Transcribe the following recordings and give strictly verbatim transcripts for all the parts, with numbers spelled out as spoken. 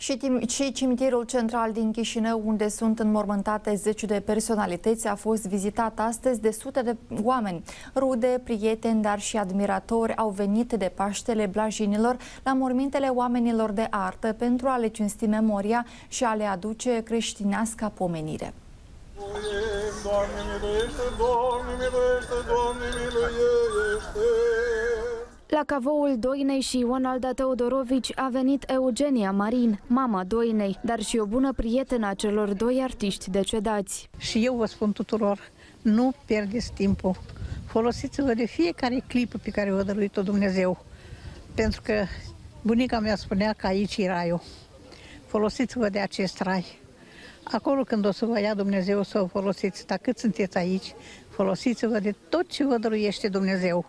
Și, și cimitirul central din Chișinău, unde sunt înmormântate zeci de personalități, a fost vizitat astăzi de sute de oameni. Rude, prieteni, dar și admiratori au venit de Paștele Blajinilor la mormintele oamenilor de artă pentru a le cinsti memoria și a le aduce creștinească pomenire. Doamne miluiește, Doamne miluiește, Doamne miluiește! La cavoul Doinei și Ion Alda Teodorovici a venit Eugenia Marin, mama Doinei, dar și o bună prietenă a celor doi artiști decedați. Și eu vă spun tuturor, nu pierdeți timpul. Folosiți-vă de fiecare clipă pe care o dăruit-o Dumnezeu. Pentru că bunica mea spunea că aici e raiul. Folosiți-vă de acest rai. Acolo când o să vă ia Dumnezeu să o folosiți, dar cât sunteți aici, folosiți-vă de tot ce vă dăruiește Dumnezeu.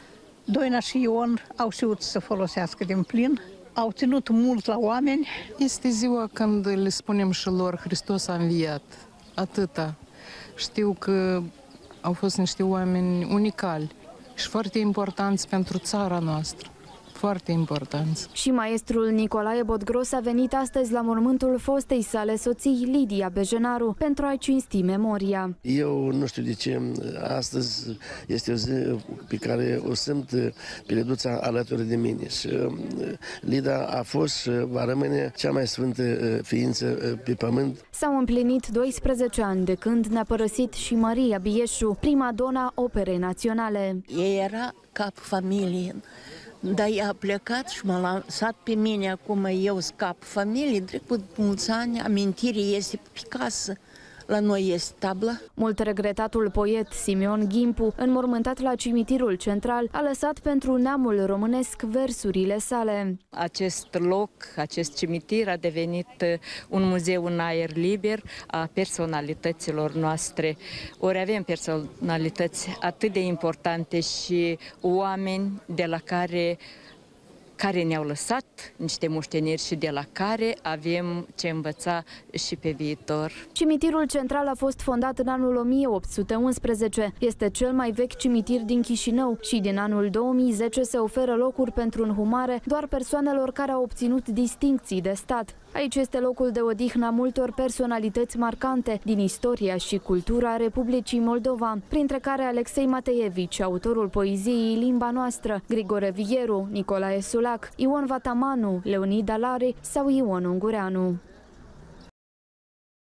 Doina și Ion au știut să folosească din plin, au ținut mult la oameni. Este ziua când le spunem și lor Hristos a înviat, atâta. Știu că au fost niște oameni unicali și foarte importanți pentru țara noastră. Foarte importanți. Și maestrul Nicolae Bodgros a venit astăzi la mormântul fostei sale soții, Lidia Bejenaru, pentru a-i cinsti memoria. Eu nu știu de ce, astăzi este o zi pe care o simt pe Liduța alături de mine. Și Lida a fost și va rămâne cea mai sfântă ființă pe pământ. S-au împlinit doisprezese ani de când ne-a părăsit și Maria Bieșu, prima dona Operei Naționale. Ea era cap familie. Dar ea a plecat și m-a lăsat pe mine, acum eu scap familie, trecut mulți ani, amintirii este pe casă, la noi este tabla. Mult regretatul poet Simeon Gimpu, înmormântat la cimitirul central, a lăsat pentru neamul românesc versurile sale. Acest loc, acest cimitir a devenit un muzeu în aer liber a personalităților noastre. Ori avem personalități atât de importante și oameni de la care care ne-au lăsat niște moșteniri și de la care avem ce învăța și pe viitor. Cimitirul central a fost fondat în anul o mie opt sute unsprezece. Este cel mai vechi cimitir din Chișinău și din anul două mii zece se oferă locuri pentru înhumare doar persoanelor care au obținut distincții de stat. Aici este locul de odihnă a multor personalități marcante din istoria și cultura Republicii Moldova, printre care Alexei Mateevici, autorul poeziei Limba Noastră, Grigore Vigheru, Nicolae Sulac, Ion Vatamanu, Leonid Alari sau Ion Ungureanu.